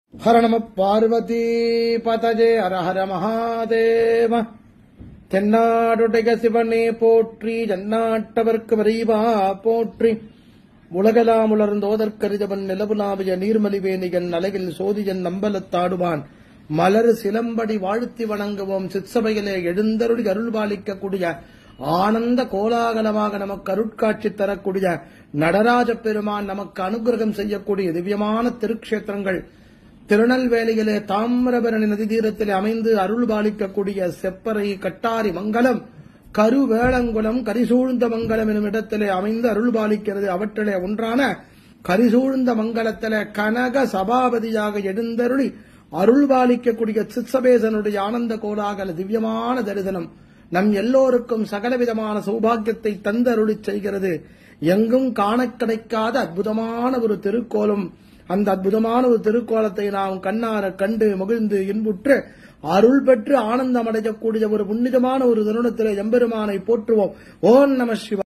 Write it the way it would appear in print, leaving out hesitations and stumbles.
ஹர நம பார்வதி பதஜே ஹர ஹர மகாதேவ. தென்னாடுடைய சிவனே போற்றி, ஜன்னாட்டவர்க்கு வரைவா போற்றி. உலகலாம் உலர்ந்தோதற்கரிதவன் நிலவுலாவிய நீர்மலிவேணியன் அலகில் சோதியன் நம்பலத்தாடுவான் மலர் சிலம்படி வாழ்த்தி வணங்குவோம். சிற்சபையிலே எழுந்தருளி அருள்பாலிக்கக்கூடிய ஆனந்த கோலாகலமாக நமக்கு அருட்காட்சி தரக்கூடிய நடராஜ பெருமான் நமக்கு அனுகிரகம் செய்யக்கூடிய திவ்யமான திருக்ஷேத்திரங்கள் திருநெல்வேலியிலே தாமிரபரணி நதி தீரத்திலே அமைந்து அருள்பாலிக்கக்கூடிய செப்பறை, கட்டாரி மங்கலம், கருவேளங்குளம், கரிசூழ்ந்த மங்கலம் எனும் இடத்திலே அமைந்து அருள்பாலிக்கிறது. அவற்றிலே ஒன்றான கரிசூழ்ந்த மங்கலத்திலே கனக சபாபதியாக எழுந்தருளி அருள்பாலிக்கக்கூடிய சிற்சபேசனுடைய ஆனந்த கோலாகல திவ்யமான தரிசனம் நம் எல்லோருக்கும் சகலவிதமான சௌபாகியத்தை தந்தருளி செய்கிறது. எங்கும் காண கிடைக்காத அற்புதமான ஒரு திருக்கோலம். அந்த அற்புதமான ஒரு திருக்கோலத்தை நாம் கண்ணார கண்டு மகிழ்ந்து இன்புற்று அருள் பெற்று ஆனந்தம் அடையக்கூடிய ஒரு புண்ணியமான ஒரு தருணத்திலே எம்பெருமானை போற்றுவோம். ஓம் நம சிவாய.